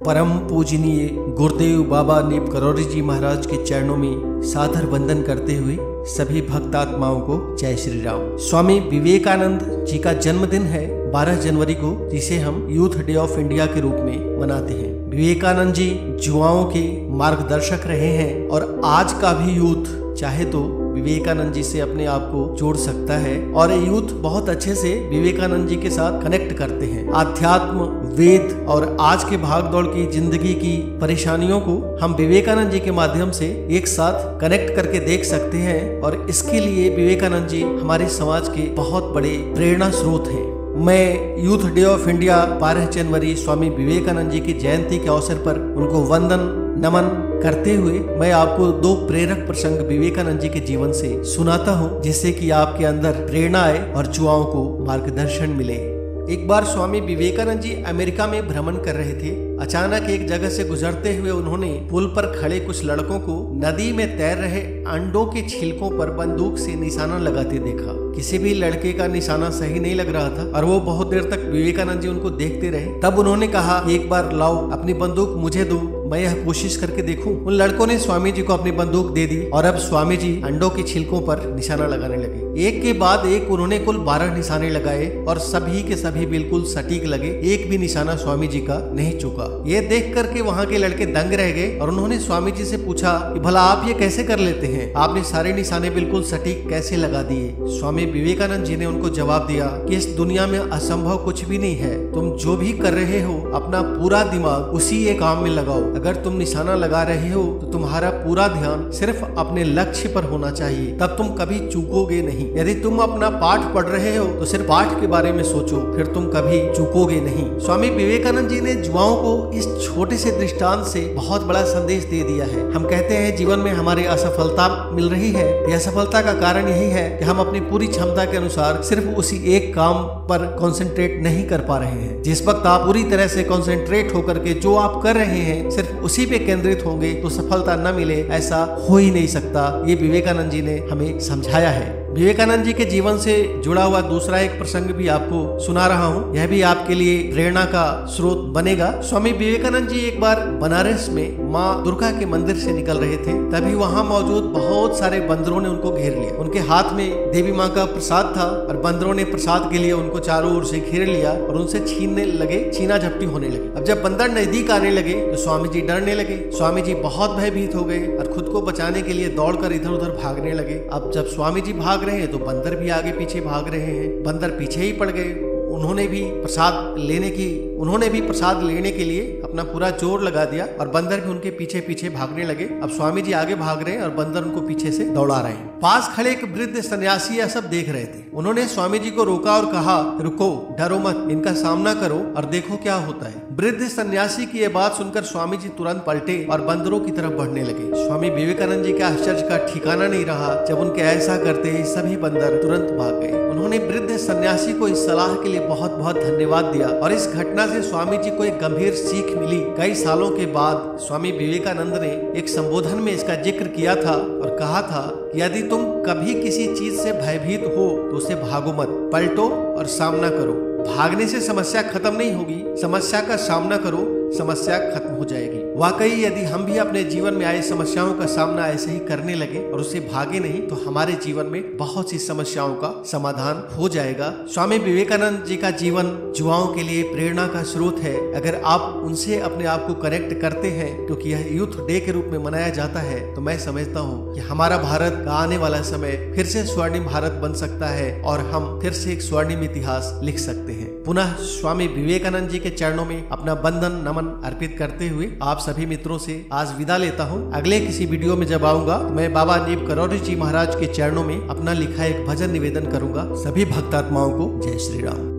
परम पूजनीय गुरुदेव बाबा नीप करौरी जी महाराज के चरणों में सादर वंदन करते हुए सभी भक्तात्माओं को जय श्री राम। स्वामी विवेकानंद जी का जन्मदिन है 12 जनवरी को, जिसे हम यूथ डे ऑफ इंडिया के रूप में मनाते हैं। विवेकानंद जी युवाओं के मार्गदर्शक रहे हैं और आज का भी यूथ चाहे तो विवेकानंद जी से अपने आप को जोड़ सकता है और यूथ बहुत अच्छे से विवेकानंद जी के साथ कनेक्ट करते हैं। आध्यात्म, वेद और आज के भागदौड़ की जिंदगी की परेशानियों को हम विवेकानंद जी के माध्यम से एक साथ कनेक्ट करके देख सकते हैं और इसके लिए विवेकानंद जी हमारे समाज के बहुत बड़े प्रेरणा स्रोत हैं। मैं यूथ डे ऑफ इंडिया 12 जनवरी स्वामी विवेकानंद जी की जयंती के अवसर पर उनको वंदन नमन करते हुए मैं आपको 2 प्रेरक प्रसंग विवेकानंद जी के जीवन से सुनाता हूं, जिससे कि आपके अंदर प्रेरणा आए और युवाओं को मार्गदर्शन मिले। एक बार स्वामी विवेकानंद जी अमेरिका में भ्रमण कर रहे थे। अचानक एक जगह से गुजरते हुए उन्होंने पुल पर खड़े कुछ लड़कों को नदी में तैर रहे अंडों के छिलकों पर बंदूक से निशाना लगाते देखा। किसी भी लड़के का निशाना सही नहीं लग रहा था और वो बहुत देर तक विवेकानंद जी उनको देखते रहे। तब उन्होंने कहा, एक बार लाओ अपनी बंदूक मुझे दो, मैं यह कोशिश करके देखूं। उन लड़कों ने स्वामी जी को अपनी बंदूक दे दी और अब स्वामी जी अंडों के छिलकों पर निशाना लगाने लगे। एक के बाद एक उन्होंने कुल 12 निशाने लगाए और सभी के सभी बिल्कुल सटीक लगे। एक भी निशाना स्वामी जी का नहीं चूका। ये देख करके वहाँ के लड़के दंग रह गए और उन्होंने स्वामी जी से पूछा कि भला आप ये कैसे कर लेते हैं, आपने सारे निशाने बिल्कुल सटीक कैसे लगा दिए। स्वामी विवेकानंद जी ने उनको जवाब दिया कि इस दुनिया में असंभव कुछ भी नहीं है। तुम जो भी कर रहे हो अपना पूरा दिमाग उसी एक काम में लगाओ। अगर तुम निशाना लगा रहे हो तो तुम्हारा पूरा ध्यान सिर्फ अपने लक्ष्य पर होना चाहिए, तब तुम कभी चूकोगे नहीं। यदि तुम अपना पाठ पढ़ रहे हो तो सिर्फ पाठ के बारे में सोचो, फिर तुम कभी चूकोगे नहीं। स्वामी विवेकानंद जी ने युवाओं को इस छोटे से दृष्टांत से बहुत बड़ा संदेश दे दिया है। हम कहते हैं जीवन में हमारी असफलता मिल रही है, यह असफलता का कारण यही है कि हम अपनी पूरी क्षमता के अनुसार सिर्फ उसी एक काम पर कंसंट्रेट नहीं कर पा रहे हैं। जिस वक्त आप पूरी तरह से कंसंट्रेट होकर के जो आप कर रहे हैं सिर्फ उसी पे केंद्रित होंगे तो सफलता न मिले, ऐसा हो ही नहीं सकता। ये विवेकानंद जी ने हमें समझाया है। विवेकानंद जी के जीवन से जुड़ा हुआ दूसरा एक प्रसंग भी आपको सुना रहा हूँ, यह भी आपके लिए प्रेरणा का स्रोत बनेगा। स्वामी विवेकानंद जी एक बार बनारस में माँ दुर्गा के मंदिर से निकल रहे थे, तभी वहाँ मौजूद बहुत सारे बंदरों ने उनको घेर लिया। उनके हाथ में देवी माँ का प्रसाद था और बंदरों ने प्रसाद के लिए उनको चारों ओर से घेर लिया और उनसे छीनने लगे, छीना झपटी होने लगी। अब जब बंदर नजदीक आने लगे तो स्वामी जी डरने लगे। स्वामी जी बहुत भयभीत हो गए और खुद को बचाने के लिए दौड़कर इधर उधर भागने लगे। अब जब स्वामी जी भाग रहे हैं तो बंदर भी आगे पीछे भाग रहे हैं। बंदर पीछे ही पड़ गए। उन्होंने भी प्रसाद लेने के लिए अपना पूरा जोर लगा दिया और बंदर भी उनके पीछे पीछे भागने लगे। अब स्वामी जी आगे भाग रहे हैं और बंदर उनको पीछे से दौड़ा रहे हैं। पास खड़े एक वृद्ध सन्यासी यह सब देख रहे थे। उन्होंने स्वामी जी को रोका और कहा, रुको, डरो मत, इनका सामना करो और देखो क्या होता है। वृद्ध सन्यासी की यह बात सुनकर स्वामी जी तुरंत पलटे और बंदरों की तरफ बढ़ने लगे। स्वामी विवेकानंद जी के आश्चर्य का ठिकाना नहीं रहा जब उनके ऐसा करते ही सभी बंदर तुरंत भाग गए। उन्होंने वृद्ध सन्यासी को इस सलाह के लिए बहुत बहुत धन्यवाद दिया और इस घटना से स्वामी जी को एक गंभीर सीख मिली। कई सालों के बाद स्वामी विवेकानंद ने एक संबोधन में इसका जिक्र किया था और कहा था कि यदि तुम कभी किसी चीज से भयभीत हो तो उसे भागो मत, पलटो और सामना करो। भागने से समस्या खत्म नहीं होगी, समस्या का सामना करो, समस्या खत्म हो जाएगी। वाकई यदि हम भी अपने जीवन में आए समस्याओं का सामना ऐसे ही करने लगे और उसे भागे नहीं तो हमारे जीवन में बहुत सी समस्याओं का समाधान हो जाएगा। स्वामी विवेकानंद जी का जीवन युवाओं के लिए प्रेरणा का स्रोत है। अगर आप उनसे अपने आप को कनेक्ट करते हैं, क्योंकि यह यूथ डे के रूप में मनाया जाता है, तो मैं समझता हूँ कि हमारा भारत का आने वाला समय फिर से स्वर्णिम भारत बन सकता है और हम फिर से एक स्वर्णिम इतिहास लिख सकते हैं। पुनः स्वामी विवेकानंद जी के चरणों में अपना वंदन नमन अर्पित करते हुए आप सभी मित्रों से आज विदा लेता हूँ। अगले किसी वीडियो में जब आऊंगा तो मैं बाबा नीप करौरी जी महाराज के चरणों में अपना लिखा एक भजन निवेदन करूंगा। सभी भक्तात्माओं को जय श्री राम।